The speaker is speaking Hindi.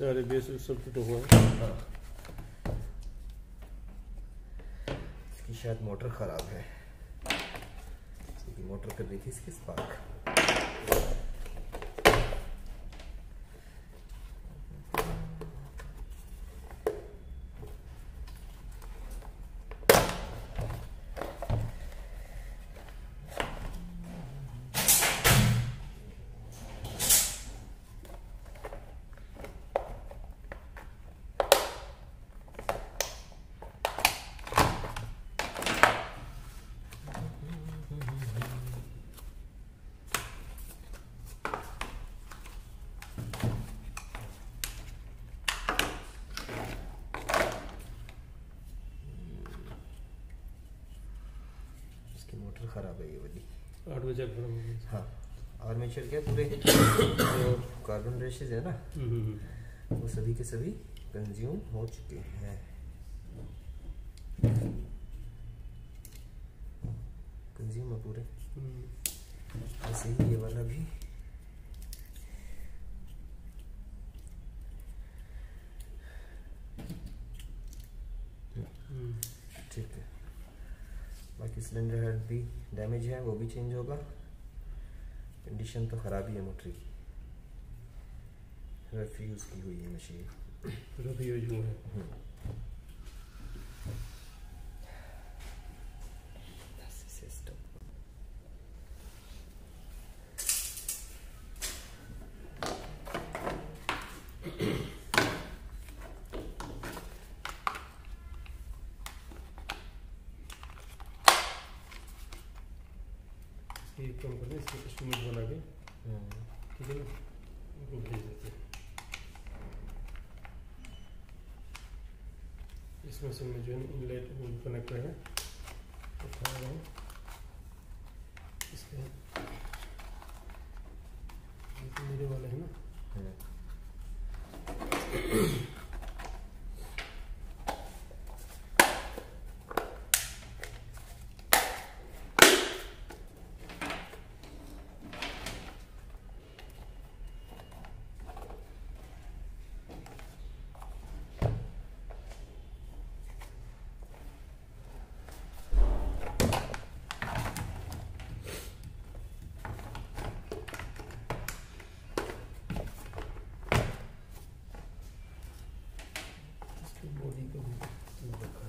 सारे बेस सब टूटा हुआ है। हाँ, इसकी शायद मोटर ख़राब है, इसकी मोटर कर रही थी इसकी स्पार्क। मोटर ख़राब है ये वाली, आर्मेचर खराब हो गया। हाँ, आर्मेचर क्या पूरे जो कार्बन रेशेज है ना, वो सभी के सभी कंज्यूम हो चुके हैं। कंज्यूम है पूरे, ऐसे ही ये वाला भी। ठीक है, बाकी सिलेंडर हेड भी डैमेज है, वो भी चेंज होगा। कंडीशन तो ख़राब ही है मोटर की, रफ यूज़ की हुई है मशीन, रफ यूज हुआ है। एक काम करना, इसके एस्टिमेट बना के, ठीक है ना, उनको भेज देते हैं। इस मशीन में जो है इनलेट कनेक्टर है, उठा रहे हैं इसके, ये तो मेरे वाले है ना। बॉडी को